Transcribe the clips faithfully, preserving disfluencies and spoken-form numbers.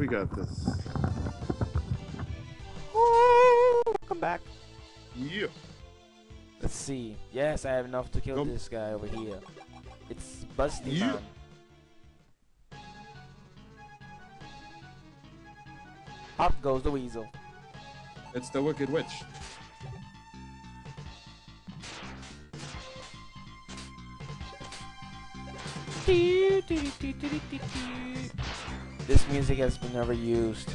We got this. Oh, come back. Yeah. Let's see. Yes, I have enough to kill Nope. this guy over here. It's Busty Yeah. Man. Up goes the weasel. It's the Wicked Witch. This music has been never used.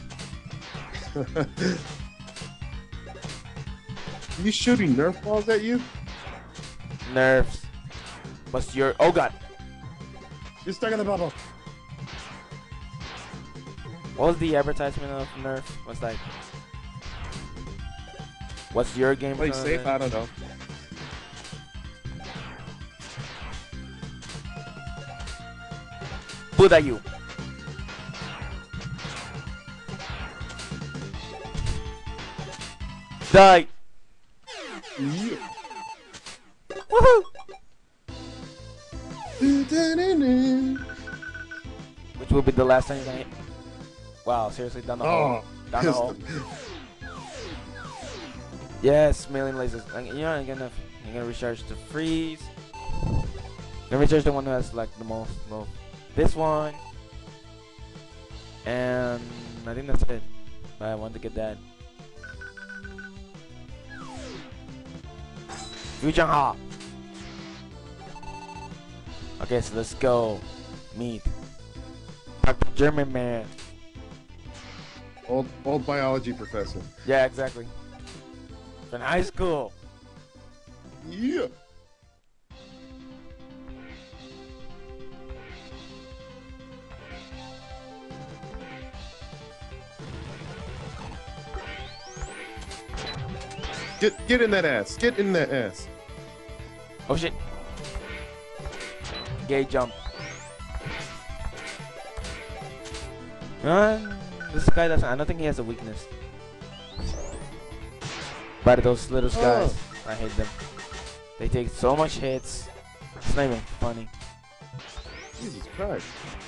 You shooting Nerf balls at you? Nerfs. What's your... Oh god. You're stuck in the bubble. What was the advertisement of Nerf? What's like? What's your game? Play safe? I don't know. Who that you? Die. Yeah. Woohoo! Do-do-do-do. Which will be the last time you're gonna hit? Wow, seriously, down the hole. Oh, Down the hole. Yes, million lasers. And you know, you're gonna you're gonna recharge the freeze. You're gonna recharge the one who has like the most low. This one. And I think that's it. But I want to get that. Yujang. Okay, so let's go meet Doctor German Man. Old, old biology professor. Yeah, exactly. From high school. Yeah. Get, get in that ass. Get in that ass. Oh shit. Gay jump. Uh, this guy doesn't. I don't think he has a weakness. But those little guys, Oh. I hate them. They take so much hits. It's not even funny. Jesus Christ.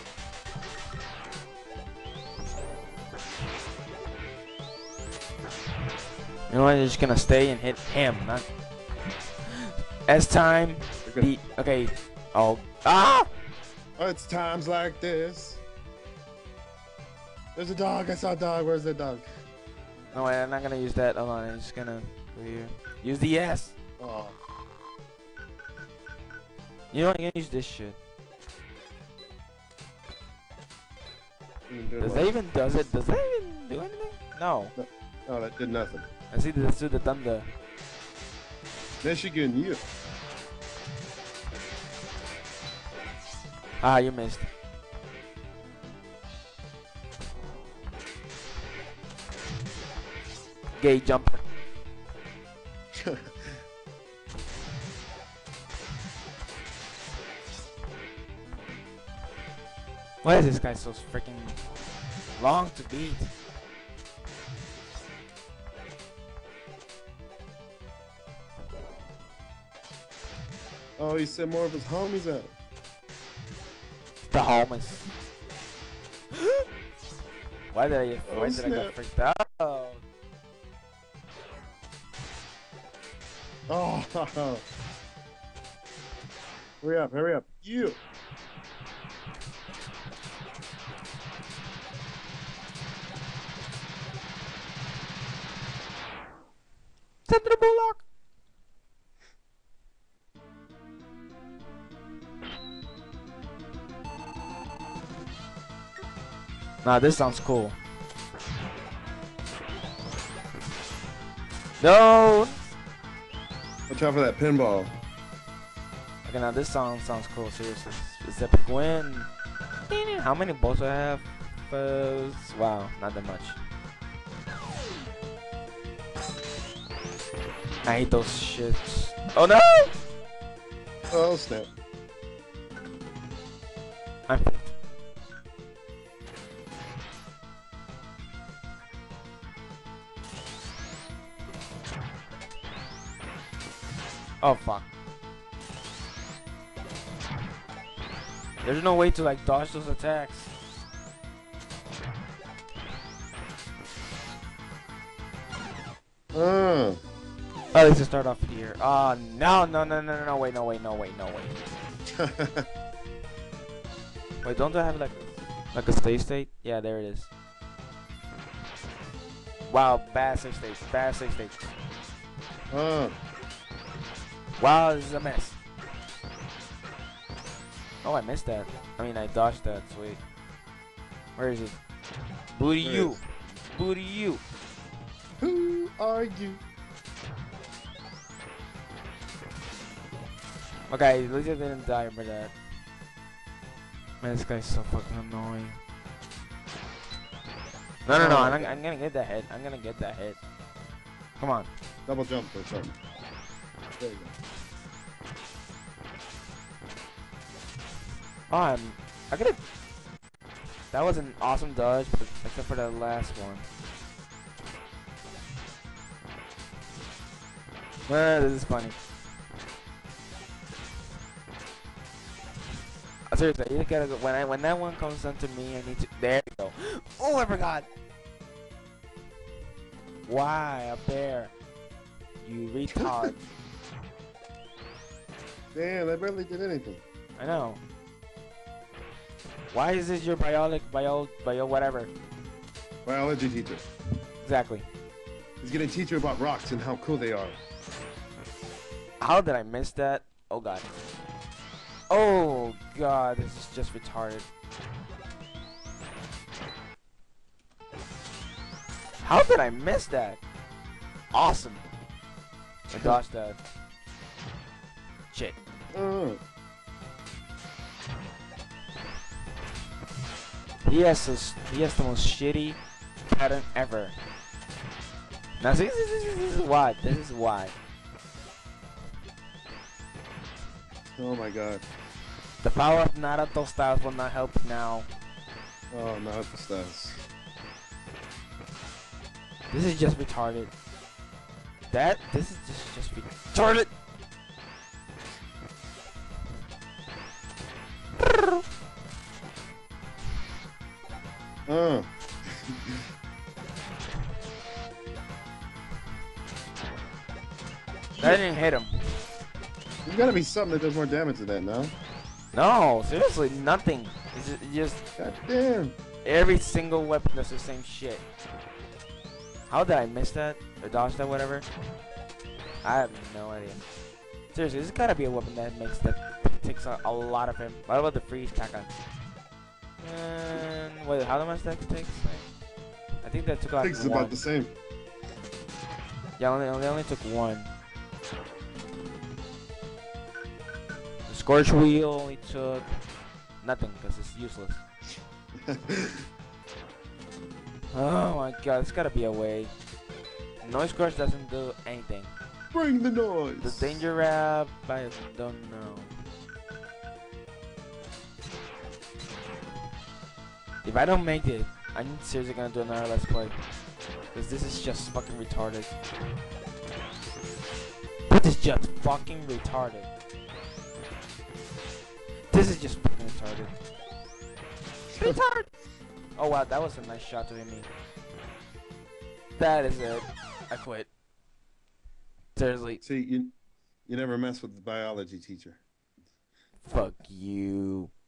You know what? You're just gonna stay and hit him, not. As time, They're gonna- the okay. Oh, ah! Oh, it's times like this. There's a dog. I saw a dog. Where's the dog? No, wait, I'm not gonna use that. Hold on, I'm just gonna go here. Use the S. Oh. You know what? I'm gonna use this shit. Does that even does it? Does that even do anything? No. Oh, that did nothing. I see this through the thunder. Michigan, you. Ah, you missed. Gay jumper. Why is this guy so freaking long to beat? Oh, he sent more of his homies out. The homies. Why did I? Oh, Why did I snap. get freaked out? Oh. Hurry up, hurry up. You. Sandra Bullock. Nah, this sounds cool. No. Watch out for that pinball. Okay, now this song sounds cool. Seriously, it's epic win. How many balls do I have? Uh, wow, not that much. I hate those shits. Oh no! Oh, snap. I'm Oh fuck. There's no way to like dodge those attacks. Uh. Oh, let's just start off here. Oh, no, no, no, no, no, no, wait, no, wait, no, wait, no, wait. Wait, don't I have like, like a save state? Yeah, there it is. Wow, bad save state, bad save state. Uh. Wow, this is a mess. Oh, I missed that. I mean, I dodged that, sweet. Where is it? Booty Where you. is? Booty you. Who are you? Okay, at least I didn't die for that. Man, this guy's so fucking annoying. No, no, no, Oh, I'm, okay. I'm gonna get that hit. I'm gonna get that hit. Come on. Double jump or something. There you go. Oh, I'm, I could have. That was an awesome dodge, but except for that last one. Uh, this is funny. Uh, Seriously, you gotta go. When I when that one comes onto me, I need to. There you go. Oh, I forgot. Why a bear? You retard. Damn, I barely did anything. I know. Why is this your biologic bio bio whatever? Biology teacher. Exactly. He's gonna teach you about rocks and how cool they are. How did I miss that? Oh god. Oh god, this is just retarded. How did I miss that? Awesome. I dodged that. Shit. Uh. He has this, he has the most shitty pattern ever. Now see, this is, this is why. This is why. Oh my god. The power of Naruto styles will not help now. Oh, not the stats. This is just retarded. That this is just just retarded. Uh. That didn't hit him. There's gotta be something that does more damage than that, no? No, seriously, nothing. It's just, it's just God damn. every single weapon does the same shit. How did I miss that? Or dodge that, whatever? I have no idea. Seriously, this gotta be a weapon that makes that takes a, a lot of him. What about the freeze Taka? And wait, how much that takes? I think that took I like think it's one. about the same. Yeah, only only only took one. The Scorch Wheel only took nothing because it's useless. Oh my god, it's gotta be a way. Noise Crush doesn't do anything. Bring the noise. The Danger Wrap, I don't know. If I don't make it, I'm seriously gonna do another Let's Play. Because this is just fucking retarded. This is just fucking retarded. This is just fucking retarded. Retard! Oh wow, that was a nice shot to hit me. That is it. I quit. Seriously. See, you, you never mess with the biology teacher. Fuck you.